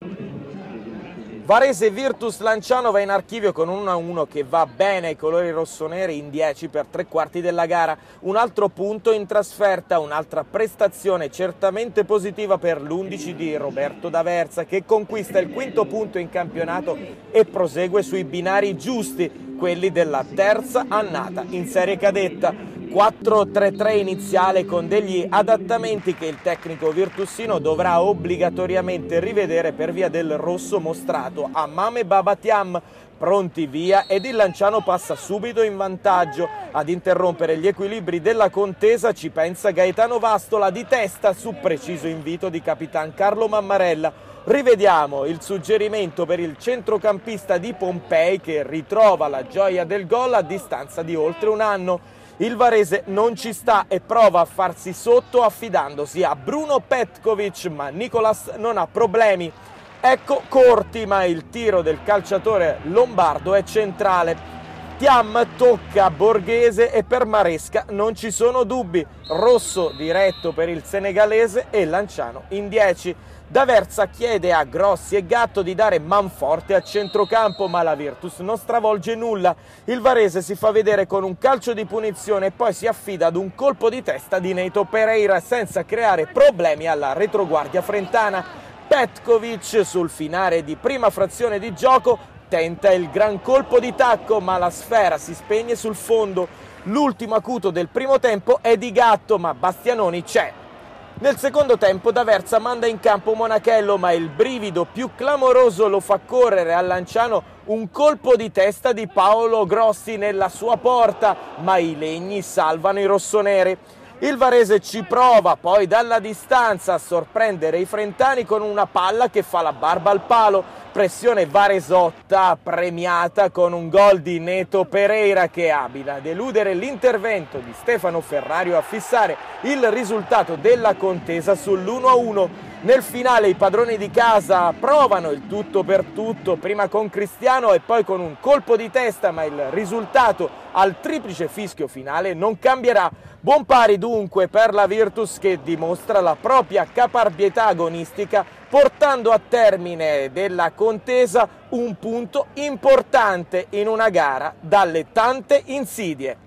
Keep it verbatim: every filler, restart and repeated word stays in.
Varese Virtus Lanciano va in archivio con un uno a uno che va bene ai colori rossoneri in dieci per tre quarti della gara. Un altro punto in trasferta, un'altra prestazione certamente positiva per l'undici di Roberto D'Aversa, che conquista il quinto punto in campionato e prosegue sui binari giusti, quelli della terza annata in serie cadetta. quattro tre tre iniziale con degli adattamenti che il tecnico virtussino dovrà obbligatoriamente rivedere per via del rosso mostrato a Mame Babatiam. Pronti via ed il Lanciano passa subito in vantaggio. Ad interrompere gli equilibri della contesa ci pensa Gaetano Vastola di testa su preciso invito di capitan Carlo Mammarella. Rivediamo il suggerimento per il centrocampista di Pompei che ritrova la gioia del gol a distanza di oltre un anno. Il Varese non ci sta e prova a farsi sotto affidandosi a Bruno Petkovic, ma Nicolas non ha problemi. Ecco corti, ma il tiro del calciatore lombardo è centrale. Thiam tocca Borghese e per Maresca non ci sono dubbi. Rosso diretto per il senegalese e Lanciano in dieci. D'Aversa chiede a Grossi e Gatto di dare manforte a centrocampo, ma la Virtus non stravolge nulla. Il Varese si fa vedere con un calcio di punizione e poi si affida ad un colpo di testa di Neto Pereira senza creare problemi alla retroguardia frentana. Petkovic sul finale di prima frazione di gioco tenta il gran colpo di tacco, ma la sfera si spegne sul fondo. L'ultimo acuto del primo tempo è di Gatto, ma Bastianoni c'è. Nel secondo tempo D'Aversa manda in campo Monachello, ma il brivido più clamoroso lo fa correre al Lanciano un colpo di testa di Paolo Grossi nella sua porta, ma i legni salvano i rossoneri. Il Varese ci prova poi dalla distanza a sorprendere i frentani con una palla che fa la barba al palo. Pressione varesotta premiata con un gol di Neto Pereira che abita ad eludere l'intervento di Stefano Ferrario a fissare il risultato della contesa sull'uno a uno. Nel finale i padroni di casa provano il tutto per tutto, prima con Cristiano e poi con un colpo di testa, ma il risultato al triplice fischio finale non cambierà. Buon pari dunque per la Virtus che dimostra la propria caparbietà agonistica portando a termine della contesa un punto importante in una gara dalle tante insidie.